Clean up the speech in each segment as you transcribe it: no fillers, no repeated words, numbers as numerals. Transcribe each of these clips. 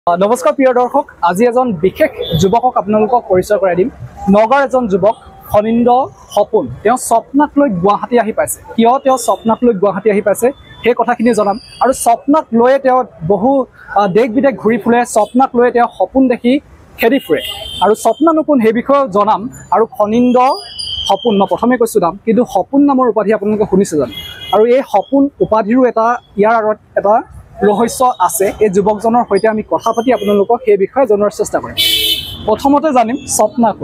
নমস্কাৰ প্ৰিয় দৰ্শক, আজি এজন বিশেষ যুৱকক আপোনালোকক পৰিচয় কৰাই দিম। নগাঁৱৰ এজন যুৱক ফণীন্দ্ৰ সপোন। তেওঁ স্বপ্নাক লৈ গুৱাহাটী আহি পাইছে। কিয় তেওঁ স্বপ্নাক লৈ গুৱাহাটী আহি পাইছে সেই কথাখিনি জনাম। আৰু স্বপ্নাক লৈয়ে তেওঁ বহু দেশ বিদেশ ঘূৰি ফুৰে, স্বপ্নাক লৈয়ে তেওঁ সপোন দেখি খেদি ফুৰে। আৰু স্বপ্নানো কোন সেই বিষয়ে জনাম। আৰু ফণীন্দ্ৰ সপোন মই প্ৰথমে কৈছোঁ নাম, কিন্তু সপোন নামৰ উপাধি আপোনালোকে শুনিছে জানো? আৰু এই সপোন উপাধিৰো ইয়াৰ আগত এটা ৰহস্য আছে। এই যুৱকজনৰ সৈতে আমি কথা পাতি আপোনালোকক সেই বিষয়ে জনোৱাৰ চেষ্টা কৰিম। প্ৰথমতে জানিম স্বপ্না কোন?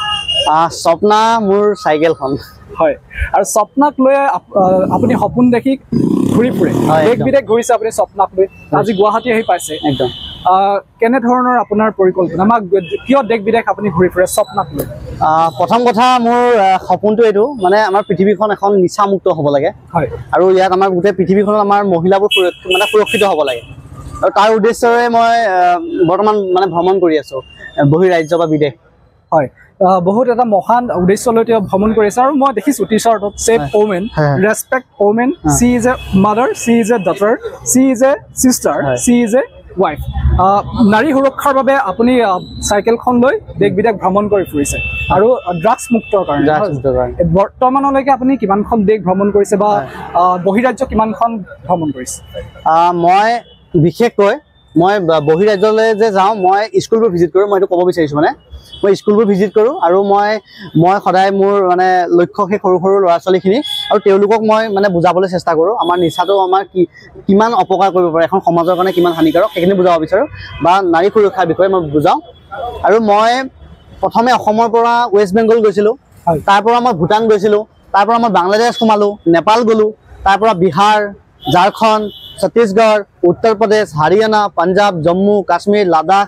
স্বপ্না মোৰ চাইকেলখন। হয়, আৰু স্বপ্নাক লৈ আপুনি সপোন দেখি ঘূৰি ফুৰে, দেশ বিদেশ ঘূৰিছে আপুনি স্বপ্নাক লৈ, আজি গুৱাহাটী আহি পাইছে। একদম কেনেধৰণৰ আপোনাৰ পৰিকল্পনা? আমাক কিয় দেশ বিদেশ আপুনি ঘূৰি ফুৰে স্বপ্নাক লৈ? প্ৰথম কথা মোৰ সপোনটো এইটো, মানে আমাৰ পৃথিৱীখন এখন নিচামুক্ত হ'ব লাগে। হয়, আৰু ইয়াত আমাৰ গোটেই পৃথিৱীখনত আমাৰ মহিলাবোৰ সুৰক্ষিত হ'ব লাগে। আৰু তাৰ উদ্দেশ্যৰে মই বৰ্তমান ভ্ৰমণ কৰি আছোঁ বহিৰাজ্য বা বিদেশ। হয়, বহুত এটা মহান উদ্দেশ্য লৈ তেওঁ ভ্ৰমণ কৰিছে। আৰু মই দেখিছোঁ টি চাৰ্টত save women, respect women, she is a mother, she is a daughter, she is a sister, she is a wife. নাৰী সুৰক্ষাৰ বাবে আপুনি চাইকেলখন লৈ দেশ বিদেশ ভ্ৰমণ কৰি ফুৰিছে আৰু ড্ৰাগছ মুক্তৰ কাৰণে। বৰ্তমানলৈকে আপুনি কিমানখন দেশ ভ্ৰমণ কৰিছে বা বহিৰাজ্য কিমানখন ভ্ৰমণ কৰিছে? মই বিশেষকৈ মই বহিৰাজ্যলৈ যে যাওঁ, মই স্কুলবোৰ ভিজিট কৰোঁ। মই এইটো ক'ব বিচাৰিছোঁ, মই স্কুলবোৰ ভিজিট কৰোঁ। আৰু মই সদায় মোৰ লক্ষ্য সেই সৰু সৰু ল'ৰা ছোৱালীখিনি, আৰু তেওঁলোকক মই বুজাবলৈ চেষ্টা কৰোঁ আমাৰ নিচাটো আমাৰ কিমান অপকাৰ কৰিব পাৰে, এখন সমাজৰ কাৰণে কিমান হানিকাৰক, সেইখিনি বুজাব বিচাৰোঁ। বা নাৰী সুৰক্ষাৰ বিষয়ে মই বুজাওঁ। আৰু মই প্ৰথমে অসমৰ পৰা ৱেষ্ট বেংগল গৈছিলোঁ, তাৰ পৰা মই ভূটান গৈছিলোঁ, তাৰ পৰা মই বাংলাদেশ সোমালোঁ, নেপাল গ'লোঁ, তাৰ পৰা বিহাৰ, ঝাৰখণ্ড, ছত্তীশগড়, উত্তৰ প্ৰদেশ, হাৰিয়ানা, পাঞ্জাৱ, জম্মু কাশ্মীৰ, লাডাখ,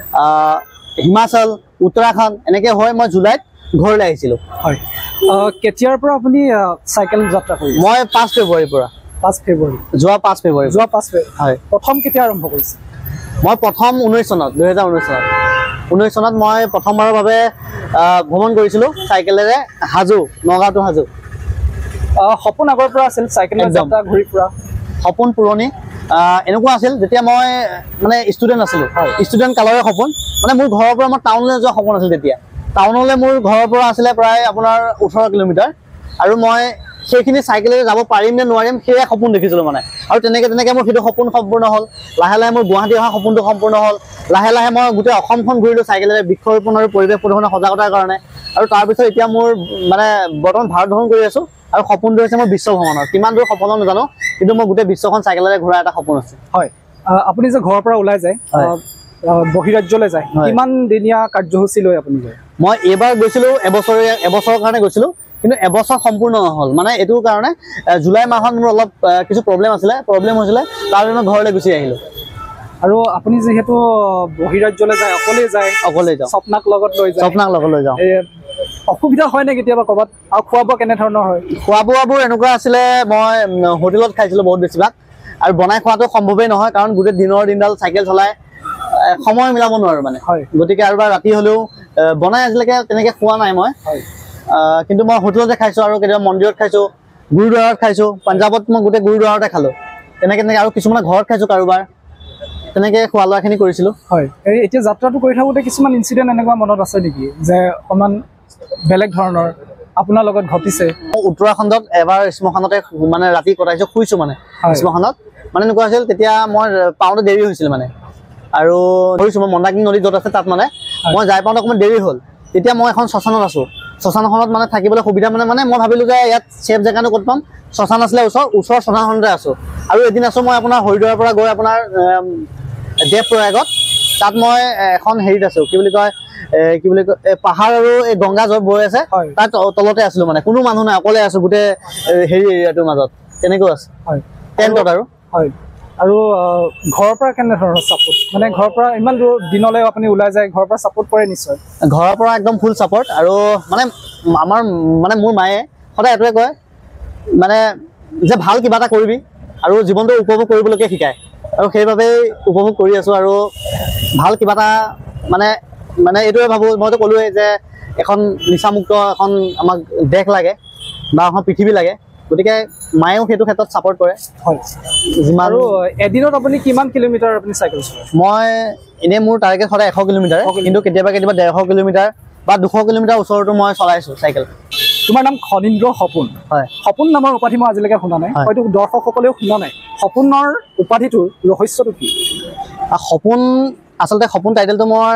হিমাচল, উত্তৰাখণ্ড, এনেকৈ হৈ মই জুলাইত ঘৰলৈ আহিছিলোঁ। হয়, কেতিয়াৰ পৰা আপুনি চাইকেল যাত্ৰা কৰিছে? মই 5 ফেব্ৰুৱাৰীৰ পৰা। 5 ফেব্ৰুৱাৰী, যোৱা 5 ফেব্ৰুৱাৰী। হয়, প্ৰথম কেতিয়া আৰম্ভ কৰিছে? মই প্ৰথম 2019 চনত মই প্ৰথমবাৰৰ বাবে ভ্ৰমণ কৰিছিলোঁ চাইকেলেৰে নগাঁও টু হাজো। সপোন আগৰ পৰা আছিল চাইকেল যাত্ৰা ঘূৰি ফুৰা? সপোন পুৰণি এনেকুৱা আছিল, যেতিয়া মই ষ্টুডেণ্ট আছিলোঁ, ষ্টুডেণ্ট কালৰে সপোন। মোৰ ঘৰৰ পৰা মই টাউনলৈ যোৱা সপোন আছিল। তেতিয়া টাউনলৈ মোৰ ঘৰৰ পৰা আছিলে প্ৰায় আপোনাৰ 18 কিলোমিটাৰ। আৰু মই সেইখিনি চাইকেলেৰে যাব পাৰিম নে নোৱাৰিম সেয়া সপোন দেখিছিলোঁ। আৰু তেনেকৈ মোৰ সেইটো সপোন সম্পূৰ্ণ হ'ল। লাহে লাহে মোৰ গুৱাহাটী অহা সপোনটো সম্পূৰ্ণ হ'ল। লাহে লাহে মই গোটেই অসমখন ঘূৰিলোঁ চাইকেলেৰে, বৃক্ষৰোপণ আৰু পৰিৱেশ প্ৰদূষণৰ সজাগতাৰ কাৰণে। আৰু তাৰপিছত এতিয়া মোৰ বৰ্তমান ভাৰত ভ্ৰমণ কৰি আছোঁ। আৰু সপোনটো হৈছে মোৰ বিশ্ব ভ্ৰমণৰ। কিমান দূৰ সফল হ'ম নাজানো, কিন্তু মই গোটেই বিশ্বখন চাইকেলেৰে ঘূৰা এটা সপোন আছে। হয়, আপুনি যে ঘৰৰ পৰা ওলাই যায় বহিৰাজ্যলৈ যায়, কিমান দিনীয়া কাৰ্যসূচী লৈ আপুনি যায়? মই এইবাৰ গৈছিলোঁ এবছৰৰ কাৰণে গৈছিলোঁ, কিন্তু এবছৰ সম্পূৰ্ণ নহ'ল। এইটো কাৰণে জুলাই মাহত মোৰ অলপ কিছু প্ৰব্লেম হৈছিলে, তাৰ বাবে মই ঘৰলৈ গুচি আহিলোঁ। আৰু আপুনি যিহেতু বহিৰাজ্যলৈ যায়, অকলে যাওঁ, স্বপ্নাক লগত লৈ যাওঁ, অসুবিধা হয় নে কেতিয়াবা ক'ৰবাত? আৰু খোৱা বোৱা কেনেধৰণৰ হয়? খোৱা বোৱাবোৰ এনেকুৱা আছিলে, মই হোটেলত খাইছিলোঁ বহুত বেছিভাগ। আৰু বনাই খোৱাটো সম্ভৱেই নহয়, কাৰণ গোটেই দিনডাল চাইকেল চলাই সময় মিলাব নোৱাৰোঁ গতিকে আৰু ৰাতি হ'লেও বনাই আজিলৈকে তেনেকৈ খোৱা নাই মই। কিন্তু মই হোটেলতে খাইছোঁ, আৰু কেতিয়াবা মন্দিৰত খাইছোঁ, গুৰুদ্বাৰত খাইছোঁ। পাঞ্জাৱত মই গোটেই গুৰুদ্বাৰতে খালোঁ। তেনেকৈ আৰু কিছুমানে ঘৰত খাইছোঁ কাৰোবাৰ। তেনেকৈ খোৱা লোৱাখিনি কৰিছিলোঁ। হয়, এতিয়া যাত্ৰাটো কৰি থাকোঁতে কিছুমান ইনচিডেণ্ট এনেকুৱা মনত আছে নেকি যে অকণমান বেলেগ ধৰণৰ আপোনাৰ লগত ঘটিছে? উত্তৰাখণ্ডত এবাৰ শ্মশানতে ৰাতি কটাইছোঁ, শুইছোঁ শ্মশানত। এনেকুৱা হৈছিল, তেতিয়া মই পাওঁতে দেৰি হৈছিল। আৰু ধৰিছোঁ মই মন্দাকিনী নদী য'ত আছে তাত মই যাই পাওঁতে অকণমান দেৰি হ'ল। তেতিয়া মই এখন শ্মশানত আছোঁ। শ্মশানখনত থাকিবলৈ সুবিধা মই ভাবিলোঁ যে ইয়াত ছেফ জেগাটো ক'ত পাম, শ্মশান আছিলে ওচৰৰ শ্মশানখনতে আছোঁ। আৰু এদিন আছোঁ মই আপোনাৰ হৰিদ্বাৰৰ পৰা গৈ আপোনাৰ দেৱপ্ৰয়াগত, তাত মই এখন হেৰিত আছোঁ, কি বুলি কয় পাহাৰ আৰু এই গংগা য'ত বৈ আছে তাত তলতে আছিলোঁ। কোনো মানুহ নাই, অকলে আছোঁ গোটেই এৰিয়াটোৰ মাজত। তেনেকৈ আছে টেণ্টত। আৰু ঘৰৰ পৰা কেনেধৰণৰ ছাপোৰ্ট? ঘৰৰ পৰা ইমান দূৰ দিনলৈ আপুনি ওলাই যায়, ঘৰৰ পৰা ছাপোৰ্ট কৰে নিশ্চয়? ঘৰৰ পৰা একদম ফুল ছাপোৰ্ট। আৰু আমাৰ মোৰ মায়ে সদায় এইটোৱে কয় যে ভাল কিবা এটা কৰিবি আৰু জীৱনটো উপভোগ কৰিবলৈকে শিকায়। আৰু সেইবাবেই উপভোগ কৰি আছোঁ। আৰু ভাল কিবা এটা এইটোৱে ভাবোঁ, মইতো ক'লোৱেই যে এখন নিচামুক্ত এখন আমাক দেশ লাগে বা এখন পৃথিৱী লাগে। গতিকে মায়েও সেইটো ক্ষেত্ৰত ছাপোৰ্ট কৰে। হয়, আৰু এদিনত আপুনি কিমান কিলোমিটাৰ আপুনি চাইকেল চলায়? মই এনেই মোৰ টাৰ্গেট সদায় 100 কিলোমিটাৰ, কিন্তু কেতিয়াবা 150 কিলোমিটাৰ বা 200 কিলোমিটাৰ ওচৰতো মই চলাইছোঁ চাইকেল। তোমাৰ নাম খনীন্দ্ৰ সপোন। হয়, সপোন নামৰ উপাধি মই আজিলৈকে শুনা নাই, হয়তো দৰ্শকসকলেও শুনা নাই। সপোনৰ উপাধিটোৰ ৰহস্যটো কি? সপোন আচলতে সপোন টাইটেলটো মই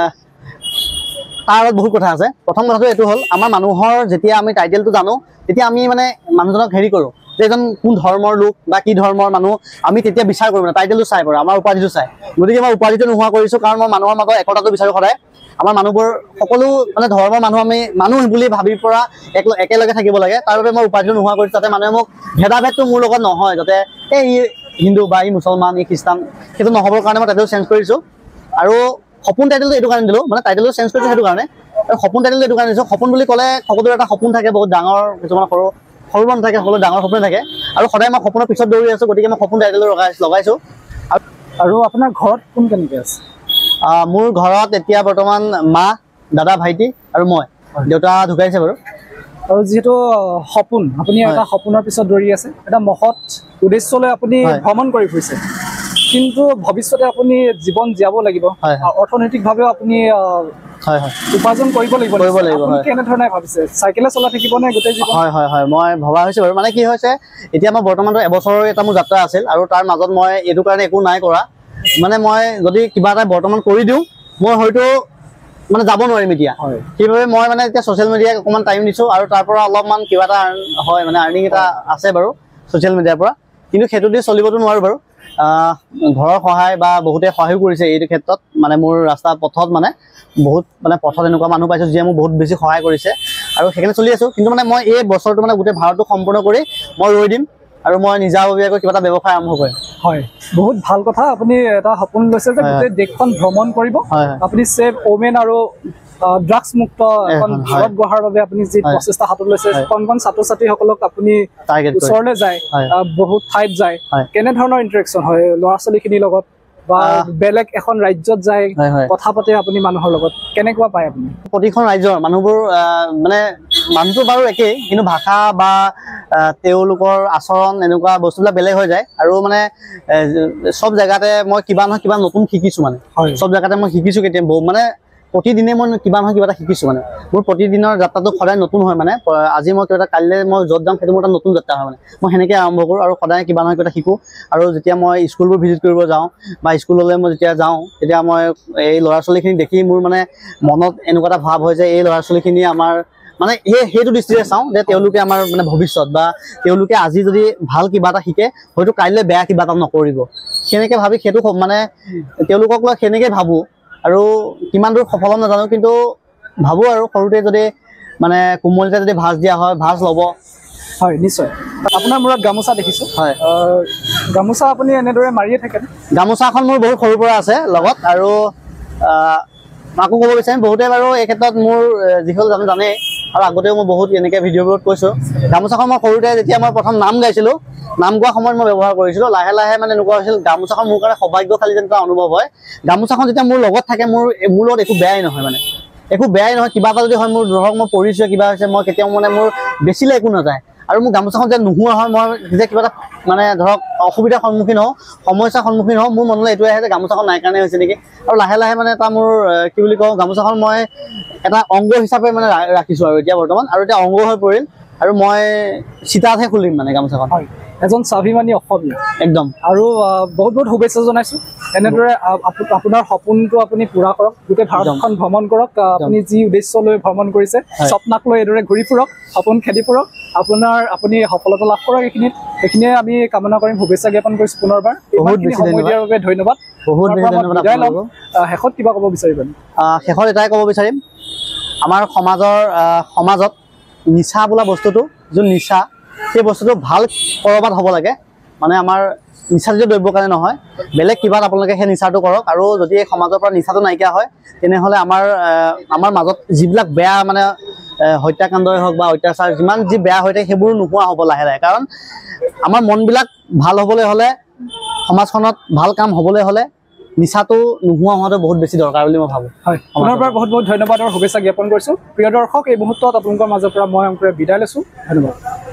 তাৰ বহুত কথা আছে। প্ৰথম কথাটো এইটো হ'ল, আমাৰ মানুহৰ যেতিয়া আমি টাইটেলটো জানো তেতিয়া আমি মানে মানুহজনক হেৰি কৰোঁ যে এজন কোন ধৰ্মৰ লোক বা কি ধৰ্মৰ মানুহ, আমি তেতিয়া বিচাৰ কৰোঁ মানে টাইটেলটো চাই কৰোঁ, আমাৰ উপাধিটো চাই। গতিকে মই উপাধিটো নোহোৱা কৰিছোঁ, কাৰণ মই মানুহৰ মাজত একতাটো বিচাৰোঁ সদায়। আমাৰ মানুহবোৰ সকলো মানে ধৰ্মৰ মানুহ, আমি মানুহ বুলি ভাবি পৰা একেলগে থাকিব লাগে। তাৰ বাবে মই উপাধিটো নোহোৱা কৰিছোঁ, যাতে মানুহে মোক ভেদাভেদটো মোৰ লগত নহয়, যাতে এই হিন্দু বা ই মুছলমান ই খ্ৰীষ্টান সেইটো নহ'বৰ কাৰণে মই টাইটেলটো চেঞ্জ কৰিছোঁ। আৰু সপোন টাইটেলটো এইটো কাৰণে দিলোঁ, মানে টাইটেলটো চেঞ্জ কৰিছোঁ সেইটো কাৰণে। আৰু সপোন টাইটেলটো এইটো কাৰণে দিছোঁ, সপোন বুলি ক'লে সকলোৰে এটা সপোন থাকে, বহুত ডাঙৰ, কিছুমান সৰু সৰু মানুহ থাকে, সকলো ডাঙৰ সপোন থাকে। আৰু সদায় মই সপোনৰ পিছত দৌৰি আছোঁ, গতিকে মই সপোন টাইটেলটো লগাইছোঁ। আৰু আপোনাৰ ঘৰত কোন কেনেকৈ আছে? মোৰ ঘৰত এতিয়া বৰ্তমান মা, দাদা, ভাইটি আৰু মই। দেউতা ঢুকাইছে বাৰু। আৰু যিহেতু সপোন, আপুনি এটা সপোনৰ পিছত দৌৰি আছে, এটা মহৎ উদ্দেশ্যলৈ আপুনি ভ্ৰমণ কৰি ফুৰিছে, কিন্তু ভৱিষ্যতে আপুনি জীৱন জীয়াব লাগিব, অৰ্থনৈতিকভাৱেও আপুনি উপাৰ্জন কৰিব লাগিব। কেনেধৰণে ভাবিছে? চাইকেলে চলাই থাকিব নে গোটেই জীৱন? হয়, মই ভবা হৈছে বাৰু। মানে কি হৈছে, এতিয়া মই বৰ্তমানটো এবছৰৰ এটা মোৰ যাত্ৰা আছিল, আৰু তাৰ মাজত মই এইটো কাৰণে একো নাই কৰা। মানে মই যদি কিবা এটা বৰ্তমান কৰি দিওঁ, মই হয়তো মানে যাব নোৱাৰিম এতিয়া। সেইবাবে মই মানে এতিয়া ছ'চিয়েল মিডিয়াক অকণমান টাইম দিছোঁ, আৰু তাৰ পৰা অলপমান কিবা এটা হয়, মানে আৰ্নিং এটা আছে বাৰু ছ'চিয়েল মিডিয়াৰ পৰা, কিন্তু সেইটো দি চলিবতো নোৱাৰোঁ বাৰু। ঘৰৰ সহায় বা বহুতে সহায়ো কৰিছে এইটো ক্ষেত্ৰত, মানে মোৰ ৰাস্তা পথত মানে বহুত মানে পথত এনেকুৱা মানুহ পাইছোঁ যিয়ে মোক বহুত বেছি সহায় কৰিছে, আৰু সেইকাৰণে চলি আছোঁ। কিন্তু মানে মই এই বছৰটো মানে গোটেই ভাৰতটো সম্পূৰ্ণ কৰি মই ৰৈ দিম, আৰু মই নিজাববীয়াকৈ কিবা এটা ব্যৱসায় আৰম্ভ কৰিম। হয়, বহুত ভাল কথা। আপুনি এটা সপোন লৈছে যে গোটেই দেশখন ভ্ৰমণ কৰিব, আপুনি ছেভ ওমেন আৰু ড্ৰাগছ মুক্ত এখন ভাৰত গঢ়াৰ বাবে আপুনি যি প্ৰচেষ্টা হাতত লৈছে, কণ কণ ছাত্ৰ ছাত্ৰীসকলক আপুনি ওচৰলৈ যায়, বহুত ঠাইত যায়, কেনেধৰণৰ ইণ্টাৰেকশ্যন হয় ল'ৰা ছোৱালীখিনিৰ লগত, বা বেলেগ এখন ৰাজ্যত যায় কথা পাতে আপুনি মানুহৰ লগত, কেনেকুৱা পায় আপুনি? প্ৰতিখন ৰাজ্যৰ মানুহবোৰ মানে মানুহটো বাৰু একেই, কিন্তু ভাষা বা তেওঁলোকৰ আচৰণ এনেকুৱা বস্তুবিলাক বেলেগ হৈ যায়। আৰু মানে চব জেগাতে মই কিবা নহয় কিবা নতুন শিকিছোঁ, মানে চব জেগাতে মই শিকিছোঁ। কেতিয়া মানে প্ৰতিদিনে মই কিবা নহয় কিবা এটা শিকিছোঁ, মানে মোৰ প্ৰতিদিনৰ যাত্ৰাটো সদায় নতুন হয়। মানে আজি মই কিবা এটা, কাইলৈ মই য'ত যাম সেইটো মোৰ এটা নতুন যাত্ৰা হয়। মানে মই সেনেকৈ আৰম্ভ কৰোঁ, আৰু সদায় কিবা নহয় কিবা এটা শিকোঁ। আৰু যেতিয়া মই স্কুলবোৰ ভিজিট কৰিব যাওঁ বা স্কুললৈ মই যেতিয়া যাওঁ, তেতিয়া মই এই ল'ৰা ছোৱালীখিনি দেখি মোৰ মানে মনত এনেকুৱা এটা ভাৱ হয় যে এই ল'ৰা ছোৱালীখিনি আমাৰ মানে সেইটো দৃষ্টিৰে চাওঁ যে তেওঁলোকে আমাৰ মানে ভৱিষ্যত, বা তেওঁলোকে আজি যদি ভাল কিবা এটা শিকে, হয়তো কাইলৈ বেয়া কিবা এটা নকৰিব। সেনেকৈ ভাবি সেইটো মানে তেওঁলোকক লৈ সেনেকৈ ভাবোঁ। আৰু কিমান দূৰ সফল নাজানো, কিন্তু ভাবোঁ আৰু সৰুতে যদি মানে কোমলতে যদি ভাজ দিয়া হয়, ভাজ ল'ব। হয়, নিশ্চয়। আপোনাৰ মূৰত গামোচা দেখিছোঁ। হয়, গামোচা আপুনি এনেদৰে মাৰিয়ে থাকে? গামোচাখন মোৰ বহুত সৰুৰ পৰা আছে লগত, আৰু মাকো ক'ব বিচাৰিম, বহুতে বাৰু এই ক্ষেত্ৰত মোৰ যিসকল জানেই, আৰু আগতেও মই বহুত এনেকৈ ভিডিঅ'বোৰত কৈছোঁ। গামোচাখন মই সৰুতে যেতিয়া মই প্ৰথম নাম গাইছিলোঁ, নাম গোৱা সময়ত মই ব্যৱহাৰ কৰিছিলোঁ। লাহে লাহে মানে এনেকুৱা হৈছিল, গামোচাখন মোৰ কাৰণে সৌভাগ্যশালী যেন এটা অনুভৱ হয়। গামোচাখন যেতিয়া মোৰ লগত থাকে, মোৰ লগত একো বেয়াই নহয়, মানে একো বেয়াই নহয়। কিবা এটা যদি হয়, মোৰ ধৰক মই পৰিছোঁ, কিবা হৈছে, মই কেতিয়াও মানে মোৰ বেচিলে একো নাযায়। আৰু মোৰ গামোচাখন যে নোহোৱা হয়, মই যে কিবা এটা মানে ধৰক অসুবিধাৰ সন্মুখীন হওঁ, সমস্যাৰ সন্মুখীন হওঁ, মোৰ মনলৈ এইটোৱে আহে যে গামোচাখন নাই কাৰণে হৈছে নেকি। আৰু লাহে লাহে মানে এটা মোৰ কি বুলি কওঁ, গামোচাখন মই এটা অংগ হিচাপে মানে ৰাখিছোঁ আৰু এতিয়া বৰ্তমান, আৰু এতিয়া অংগ হৈ পৰিল। আৰু মই চিতাতহে খুলিম মানে গামোচাখন। হয়, এজন স্বাভিমানী অসমীয়া একদম। আৰু বহুত বহুত শুভেচ্ছা জনাইছোঁ। এনেদৰে আপোনাৰ সপোনটো আপুনি পূৰা কৰক, গোটেই ভাৰতখন ভ্ৰমণ কৰক। আপুনি যি উদ্দেশ্য লৈ ভ্ৰমণ কৰিছে, স্বপ্নাক লৈ এইদৰে ঘূৰি ফুৰক, সপোন খেদি ফুৰক, আপুনি সফলতা লাভ কৰক। এইখিনিয়ে আমি কামনা কৰিম, শুভেচ্ছা জ্ঞাপন কৰিছোঁ পুনৰবাৰ। ইমানখিনি সময় দিয়াৰ বাবে ধন্যবাদ। বহুত ধন্যবাদ। শেষত কিবা ক'ব বিচাৰিব? শেষত এটাই ক'ব বিচাৰিম, আমাৰ সমাজত নিচা বোলা বস্তুটো, যোন নিচা, সেই বস্তুটো ভাল ক'ৰবাত হ'ব লাগে। মানে আমাৰ নিচাজাতীয় দ্ৰব্যৰ কাৰণে নহয়, বেলেগ কিবাত আপোনালোকে সেই নিচাটো কৰক। আৰু যদি এই সমাজৰ পৰা নিচাটো নাইকিয়া হয়, তেনেহ'লে আমাৰ মাজত যিবিলাক বেয়া মানে হত্যাকাণ্ডই হওক বা অত্যাচাৰ, যিমান যি বেয়া হৈ থাকে, সেইবোৰ নোহোৱা হ'ব লাহে লাহে। কাৰণ আমাৰ মনবিলাক ভাল হ'বলৈ হ'লে, সমাজখনত ভাল কাম হ'বলৈ হ'লে, নিচাটো নোহোৱা হোৱাটো বহুত বেছি দৰকাৰ বুলি মই ভাবোঁ। হয়, পুনৰবাৰ বহুত বহুত ধন্যবাদ আৰু শুভেচ্ছা জ্ঞাপন কৰিছোঁ। প্ৰিয় দৰ্শক, এই মুহূৰ্তত আপোনালোকৰ মাজৰ পৰা মই অংকুৰে বিদায় লৈছোঁ। ধন্যবাদ।